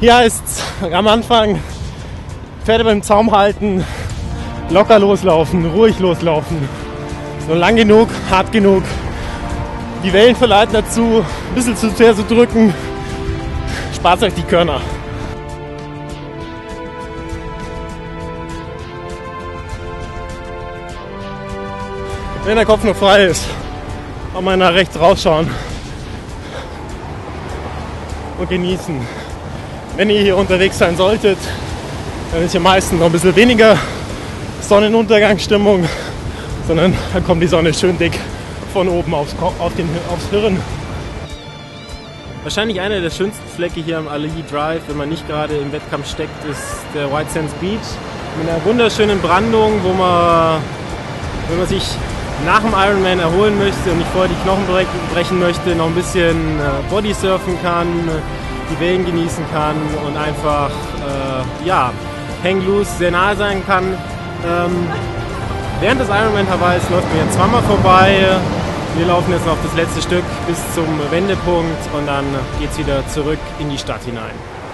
Hier heißt es am Anfang Pferde beim Zaum halten, locker loslaufen, ruhig loslaufen. Nur lang genug, hart genug. Die Wellen verleiten dazu, ein bisschen zu sehr zu drücken. Spart euch die Körner. Wenn der Kopf noch frei ist, auch mal nach rechts rausschauen und genießen. Wenn ihr hier unterwegs sein solltet, dann ist hier meistens noch ein bisschen weniger Sonnenuntergangsstimmung, sondern dann kommt die Sonne schön dick von oben aufs Hirn. Wahrscheinlich einer der schönsten Flecke hier am Ali Drive, wenn man nicht gerade im Wettkampf steckt, ist der White Sands Beach mit einer wunderschönen Brandung, wo man, wenn man sich nach dem Ironman erholen möchte und nicht vorher die Knochen brechen möchte, noch ein bisschen Bodysurfen kann, die Wellen genießen kann und einfach hang loose sehr nahe sein kann. Während des Ironman Hawaiis läuft mir jetzt zweimal vorbei. Wir laufen jetzt noch das letzte Stück bis zum Wendepunkt und dann geht es wieder zurück in die Stadt hinein.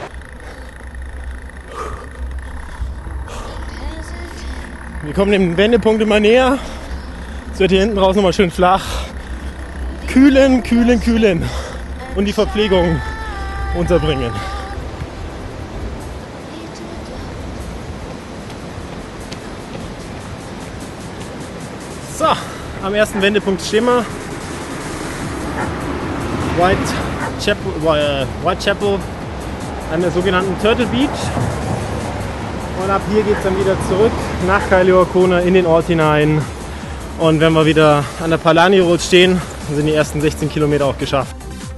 Wir kommen dem Wendepunkt immer näher. Es wird hier hinten raus nochmal schön flach. Kühlen, kühlen, kühlen. Und die Verpflegung unterbringen. So, am ersten Wendepunkt stehen wir. Whitechapel an der sogenannten Turtle Beach. Und ab hier geht es dann wieder zurück nach Kailua Kona in den Ort hinein. Und wenn wir wieder an der Palani Road stehen, dann sind die ersten 16 Kilometer auch geschafft.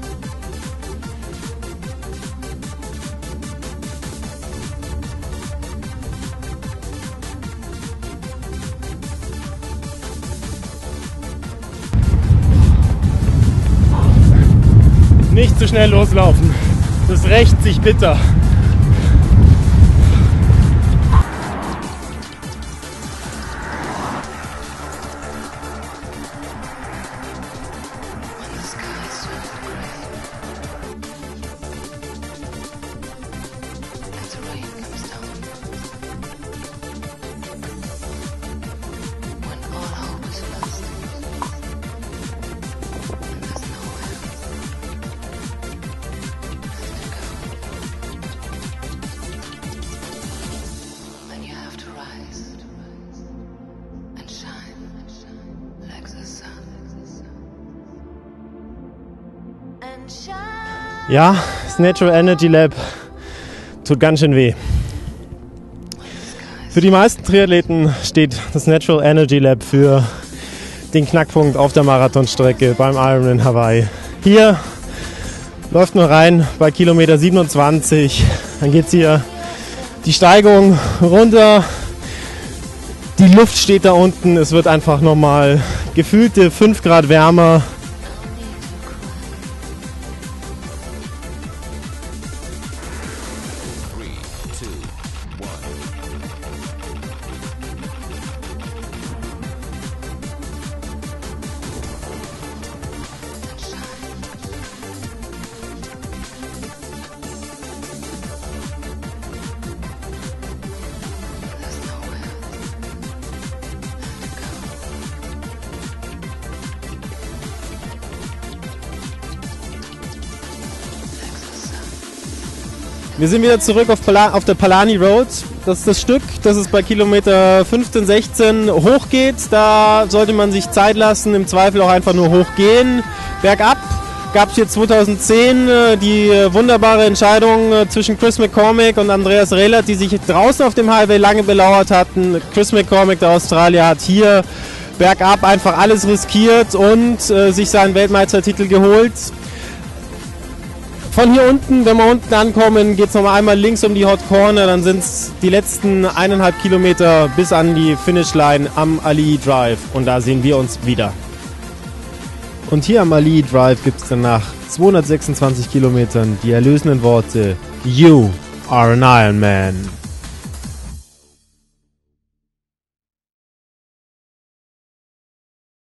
Nicht zu schnell loslaufen, das rächt sich bitter. Ja, das Natural Energy Lab tut ganz schön weh. Für die meisten Triathleten steht das Natural Energy Lab für den Knackpunkt auf der Marathonstrecke beim Ironman Hawaii. Hier läuft man rein bei Kilometer 27, dann geht es hier die Steigung runter, die Luft steht da unten, es wird einfach nochmal gefühlte 5 Grad wärmer. Wir sind wieder zurück auf der Palani Road. Das ist das Stück, das es bei Kilometer 15, 16 hochgeht. Da sollte man sich Zeit lassen, im Zweifel auch einfach nur hochgehen. Bergab gab es hier 2010 die wunderbare Entscheidung zwischen Chris McCormick und Andreas Rehlert, die sich draußen auf dem Highway lange belauert hatten. Chris McCormick, der Australier, hat hier bergab einfach alles riskiert und sich seinen Weltmeistertitel geholt. Von hier unten, wenn wir unten ankommen, geht es nochmal einmal links um die Hot Corner, dann sind es die letzten 1,5 Kilometer bis an die Finishline am Ali Drive und da sehen wir uns wieder. Und hier am Ali Drive gibt es dann nach 226 Kilometern die erlösenden Worte: You are an Ironman.